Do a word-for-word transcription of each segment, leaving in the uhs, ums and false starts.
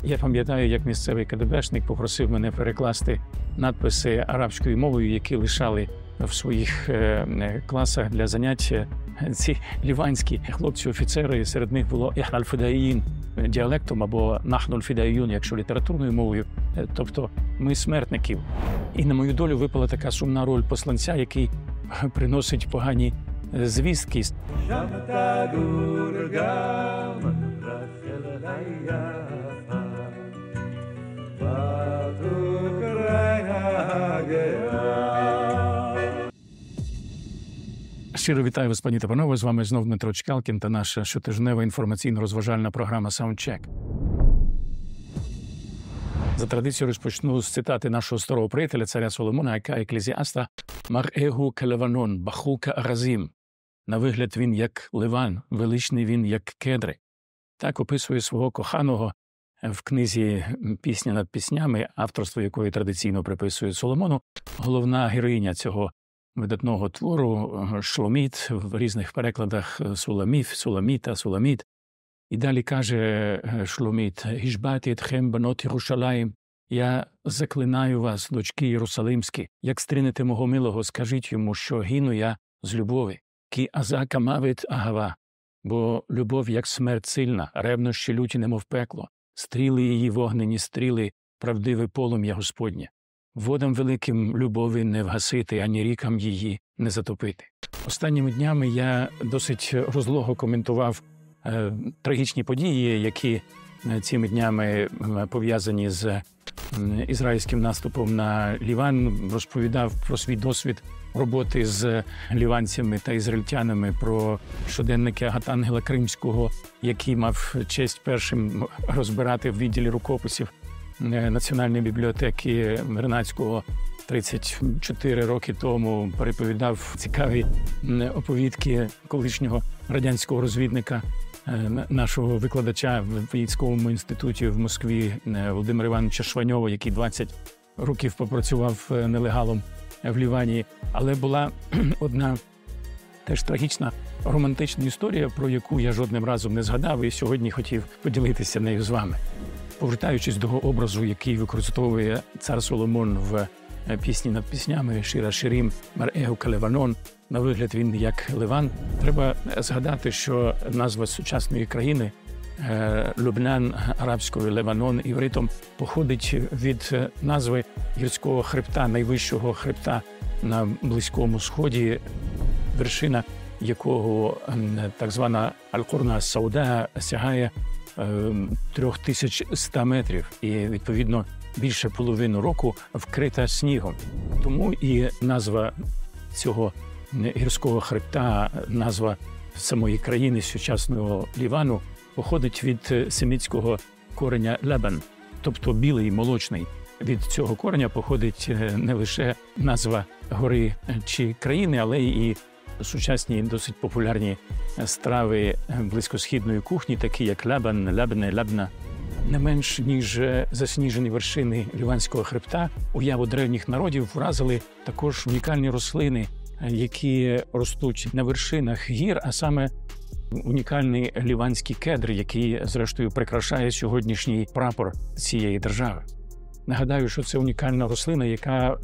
Я пам'ятаю, як місцевий КДБшник попросив мене перекласти надписи арабською мовою, які лишали в своїх е, класах для занять ці ліванські хлопці-офіцери. Серед них було «Іхна аль-фідаїїн» діалектом або «Нахну аль-фідаїюн», якщо літературною мовою, тобто ми смертників. І на мою долю випала така сумна роль посланця, який приносить погані звістки. Щиро вітаю вас, пані та панове, з вами знов Дмитро Чкалкін та наша щотижнева інформаційно-розважальна програма «Саундчек». За традицією розпочну з цитати нашого старого приятеля, царя Соломона, яка еклезіаста «Мар-егу келеванон, баху ка-аразім». На вигляд він як ливан, величний він як кедри. Так описує свого коханого в книзі «Пісня над піснями», авторство якої традиційно приписує Соломону, головна героїня цього видатного твору Шломіт, в різних перекладах Суламіф, Суламіта, Суламіт. І далі каже Шломіт: «Гішбаті етхем банот Єрушалаїм». «Я заклинаю вас, дочки Єрусалимські, як стрінете мого милого, скажіть йому, що гину я з любові. Кі азака мавит агава, бо любов, як смерть сильна, ревнощі люті, немов пекло, стріли її вогнені стріли, правдиве полум'я Господнє. Водам великим любові не вгасити, ані рікам її не затопити». Останніми днями я досить розлого коментував е, трагічні події, які цими днями пов'язані з е, ізраїльським наступом на Ліван, розповідав про свій досвід роботи з ліванцями та ізраїльтянами, про щоденники Агатангела Кримського, який мав честь першим розбирати в відділі рукописів Національної бібліотеки Вернадського тридцять чотири роки тому, переповідав цікаві оповідки колишнього радянського розвідника, нашого викладача в військовому інституті в Москві Володимира Івановича Шваньова, який двадцять років попрацював нелегалом в Лівані. Але була одна теж трагічна романтична історія, про яку я жодним разом не згадав і сьогодні хотів поділитися нею з вами. Повертаючись до образу, який використовує цар Соломон в пісні над піснями «Шира Ширім, Мар-егу келеванон», на вигляд він як Ливан, треба згадати, що назва сучасної країни Любнан, арабською Леванон, івритом, походить від назви гірського хребта, найвищого хребта на Близькому Сході, вершина якого, так звана Аль-Курна Сауда, сягає трьох тисяч ста метрів і, відповідно, більше половину року вкрита снігом. Тому і назва цього гірського хребта, назва самої країни сучасного Лівану походить від семітського кореня «лебен», тобто білий, молочний. Від цього кореня походить не лише назва гори чи країни, але і сучасні досить популярні страви близькосхідної кухні, такі як лабан, лабне, лабна. Не менш ніж засніжені вершини Ліванського хребта, уяву древніх народів вразили також унікальні рослини, які ростуть на вершинах гір, а саме унікальний ліванський кедр, який, зрештою, прикрашає сьогоднішній прапор цієї держави. Нагадаю, що це унікальна рослина, яка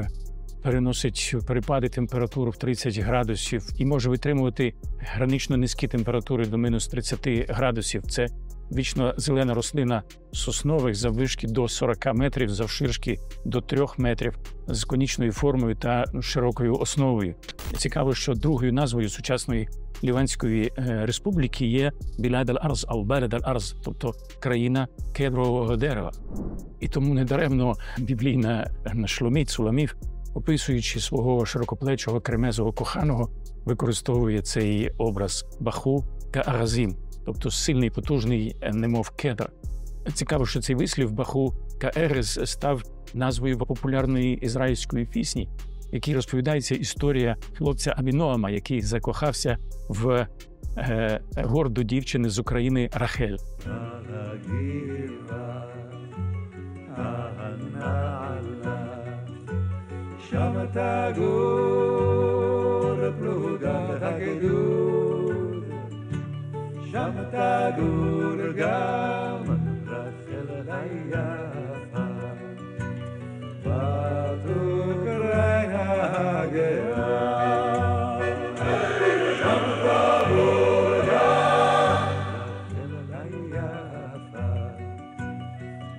переносить перепади температури в тридцять градусів і може витримувати гранично низькі температури до мінус тридцяти градусів. Це вічно зелена рослина соснових заввишки до сорока метрів, завширшки до трьох метрів, з конічною формою та широкою основою. Цікаво, що другою назвою сучасної Ліванської республіки є Білад аль-Арз, або Балад аль-Арз, тобто країна кедрового дерева. І тому недаремно біблійна Шломіт, Суламіф, описуючи свого широкоплечого кремезого коханого, використовує цей образ баху ка-аразім, тобто сильний, потужний, немов кедр. Цікаво, що цей вислів баху ка-ерез став назвою популярної ізраїльської пісні, в якій розповідається історія хлопця Авіноама, який закохався в е, горду дівчини з України Рахель.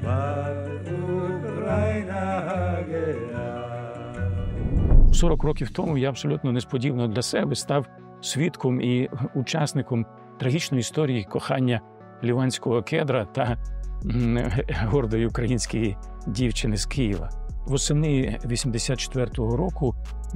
сорок років тому я абсолютно несподівано для себе став свідком і учасником трагічної історії кохання ліванського кедра та гордої української дівчини з Києва. Восени вісімдесят четвертого року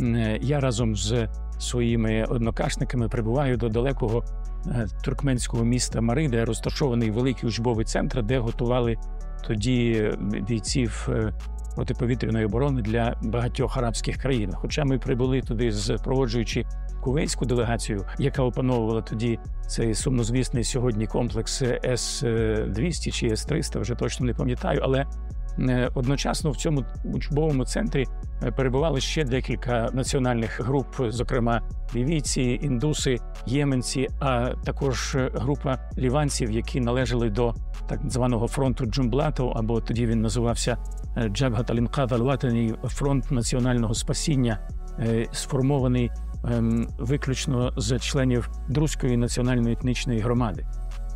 я разом з своїми однокашниками прибуваю до далекого туркменського міста Мари, де розташований великий учбовий центр, де готували тоді бійців протиповітряної оборони для багатьох арабських країн. Хоча ми прибули туди, проводжуючи кувейтську делегацію, яка опановувала тоді цей сумнозвісний сьогодні комплекс С двісті чи С триста, вже точно не пам'ятаю, але одночасно в цьому учбовому центрі перебували ще декілька національних груп, зокрема лівійці, індуси, єменці, а також група ліванців, які належали до так званого фронту Джумблату, або тоді він називався Джабгат аль-Інқад аль-Ватані, фронт національного спасіння, сформований виключно з членів друзької національної етнічної громади.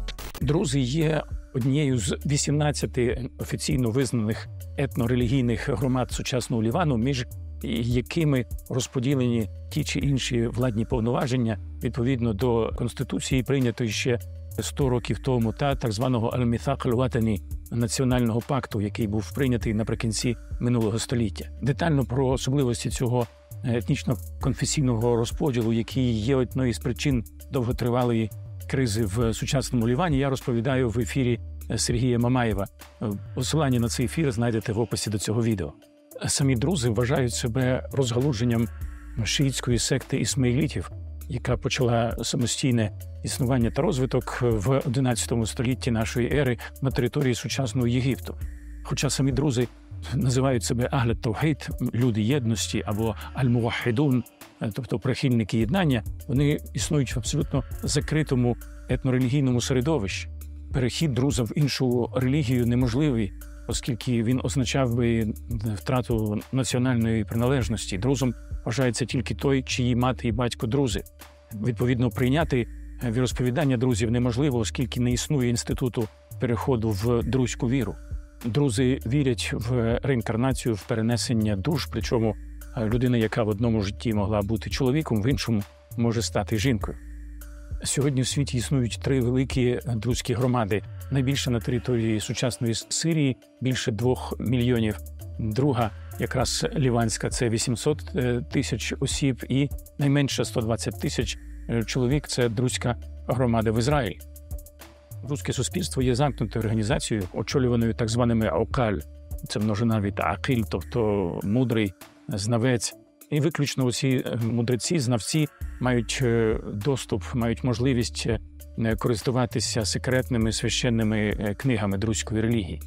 Друзи є однією з вісімнадцяти офіційно визнаних етнорелігійних громад сучасного Лівану, між якими розподілені ті чи інші владні повноваження відповідно до Конституції, прийнятої ще сто років тому, та так званого Аль-Міthaq аль-Ватані, національного пакту, який був прийнятий наприкінці минулого століття. Детально про особливості цього етнічно-конфесійного розподілу, який є одною з причин довготривалої кризи в сучасному Лівані, я розповідаю в ефірі Сергія Мамаєва. Посилання на цей ефір знайдете в описі до цього відео. Самі друзи вважають себе розгалудженням шиїтської секти ісмаїлітів, яка почала самостійне існування та розвиток в одинадцятому столітті нашої ери на території сучасного Єгипту. Хоча самі друзи називають себе Ахлет Тавхід, люди єдності, або Аль-Муваххідун, тобто прихильники єднання, вони існують в абсолютно закритому етнорелігійному середовищі. Перехід друза в іншу релігію неможливий, оскільки він означав би втрату національної приналежності. Друзом вважається тільки той, чиї мати і батько друзи. Відповідно, прийняти віросповідання друзів неможливо, оскільки не існує інституту переходу в друзьку віру. Друзи вірять в реінкарнацію, в перенесення душ, причому людина, яка в одному житті могла бути чоловіком, в іншому може стати жінкою. Сьогодні в світі існують три великі друзькі громади. Найбільша на території сучасної Сирії – більше двох мільйонів. Друга, якраз ліванська, це вісімсот тисяч осіб, і найменше сто двадцять тисяч чоловік – це друзька громада в Ізраїлі. Друзьке суспільство є замкнутою організацією, очолюваною так званими аукаль. Це множина від акиль, тобто мудрий, знавець. І виключно усі мудреці, знавці мають доступ, мають можливість користуватися секретними священними книгами друзької релігії.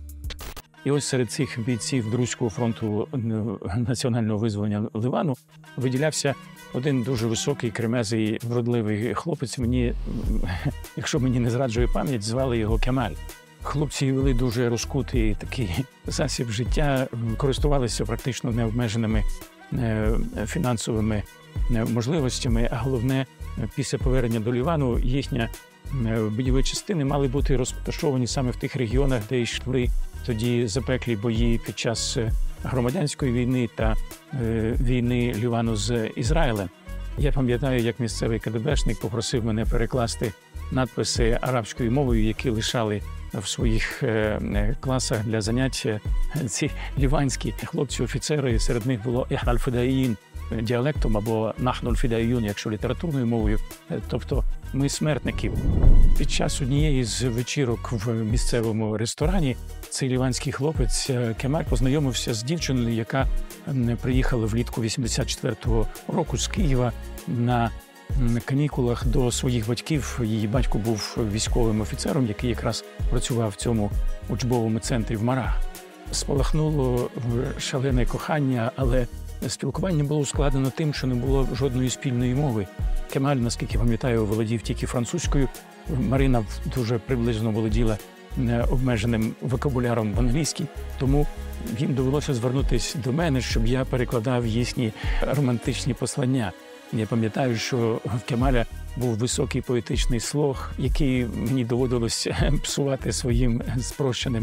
І ось серед цих бійців Друзького фронту національного визволення Ливану виділявся один дуже високий, кремезий, вродливий хлопець. Мені, якщо мені не зраджує пам'ять, звали його Кемаль. Хлопці вели дуже розкутий такий засіб життя, користувалися практично необмеженими фінансовими можливостями, а головне, після повернення до Лівану їхні бойові частини мали бути розташовані саме в тих регіонах, де йшли тоді запеклі бої під час громадянської війни та війни Лівану з Ізраїлем. Я пам'ятаю, як місцевий КДБшник попросив мене перекласти надписи арабською мовою, які лишали в своїх класах для занять ці ліванські хлопці-офіцери. Серед них було «Ехналь фідаїн» діалектом або «Нахнуль фідаїюн», якщо літературною мовою, тобто «ми смертники». Під час однієї з вечірок в місцевому ресторані цей ліванський хлопець Кемаль познайомився з дівчиною, яка приїхала влітку вісімдесят четвертого року з Києва на канікулах до своїх батьків. Її батько був військовим офіцером, який якраз працював в цьому учбовому центрі в Марах. Спалахнуло шалене кохання, але спілкування було ускладнено тим, що не було жодної спільної мови. Кемаль, наскільки пам'ятаю, володів тільки французькою. Марина дуже приблизно володіла обмеженим вокабуляром в англійській, тому їм довелося звернутися до мене, щоб я перекладав їхні романтичні послання. Я пам'ятаю, що в Кемаля був високий поетичний слог, який мені доводилось псувати своїм спрощеним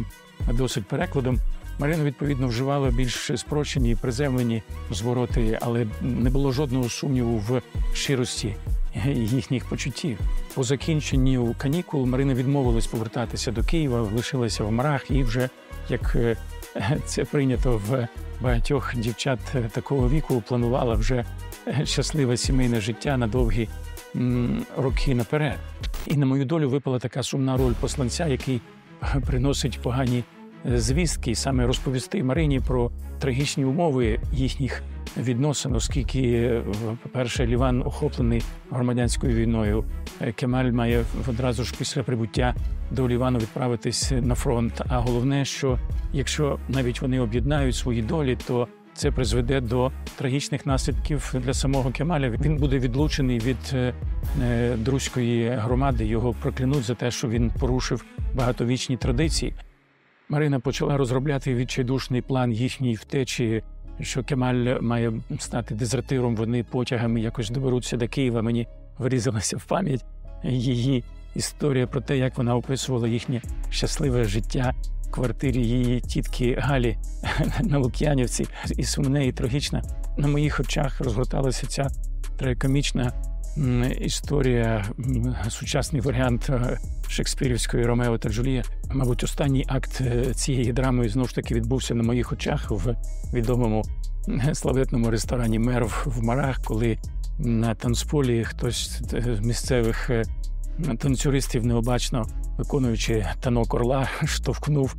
досить перекладом. Марина, відповідно, вживала більш спрощені, приземлені звороти, але не було жодного сумніву в щирості їхніх почуттів. По закінченню канікул Марина відмовилась повертатися до Києва, лишилася в Марах і вже, як це прийнято в багатьох дівчат такого віку, планувала вже щасливе сімейне життя на довгі м, роки наперед. І на мою долю випала така сумна роль посланця, який приносить погані звістки, саме розповісти Марині про трагічні умови їхніх відносин, оскільки, по-перше, Ліван охоплений громадянською війною. Кемаль має одразу ж після прибуття до Лівану відправитись на фронт. А головне, що якщо навіть вони об'єднають свої долі, то це призведе до трагічних наслідків для самого Кемаля. Він буде відлучений від друзької громади, його проклянуть за те, що він порушив багатовічні традиції. Марина почала розробляти відчайдушний план їхньої втечі, що Кемаль має стати дезертиром, вони потягами якось доберуться до Києва. Мені вирізалася в пам'ять її історія про те, як вона описувала їхнє щасливе життя в квартирі її тітки Галі на Лук'янівці. І сумне, і трагічна. На моїх очах розгорталася ця трагікомічна історія, сучасний варіант шекспірівської «Ромео та Джульєт». Мабуть, останній акт цієї драми знову ж таки відбувся на моїх очах в відомому славетному ресторані «Мерв» в Марах, коли на танцполі хтось з місцевих танцюристів, необачно виконуючи танок орла, штовхнув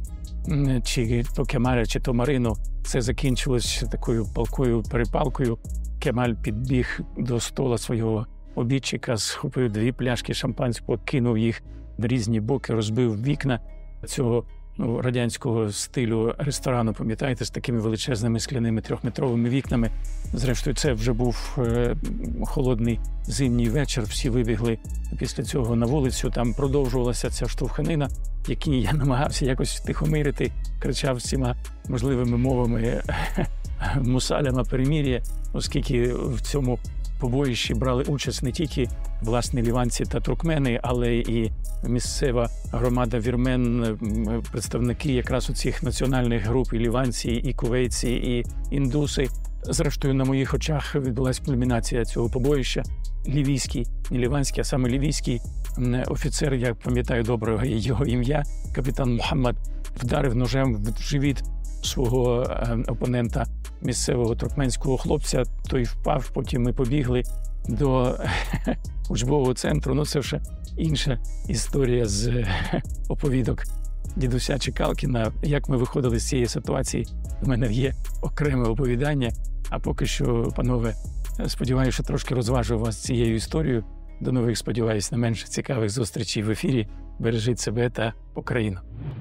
чи то Кемаля, чи то Марину. Це закінчилось такою палкою перепалкою. Кемаль підбіг до стола свого обідчика, схопив дві пляшки шампанського, кинув їх в різні боки, розбив вікна цього ну, радянського стилю ресторану, пам'ятаєте, з такими величезними скляними трьохметровими вікнами. Зрештою, це вже був е, холодний зимній вечір, всі вибігли після цього на вулицю, там продовжувалася ця штовханина, якій я намагався якось втихомирити, кричав всіма можливими мовами мусаляма перемір'я, оскільки в цьому побоїщі брали участь не тільки власні ліванці та туркмени, але і місцева громада вірмен, представники якраз у цих національних груп, і ліванці, і кувейці, і індуси. Зрештою, на моїх очах відбулася кульмінація цього побоїща. Лівійський, не ліванський, а саме лівійський офіцер, я пам'ятаю добре його ім'я, капітан Мухаммад, вдарив ножем в живіт свого опонента, місцевого туркменського хлопця. Той впав, потім ми побігли до учбового центру. Ну, це вже інша історія з оповідок дідуся Чекалкіна. Як ми виходили з цієї ситуації, в мене є окреме оповідання. А поки що, панове, сподіваюся, що трошки розважу вас цією історією. До нових, сподіваюся, не менш цікавих зустрічей в ефірі. Бережіть себе та Україну.